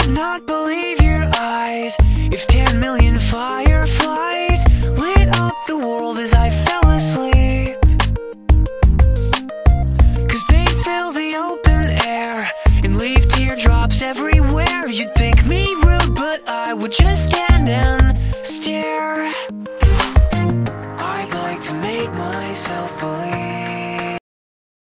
would not believe your eyes if 10 million fire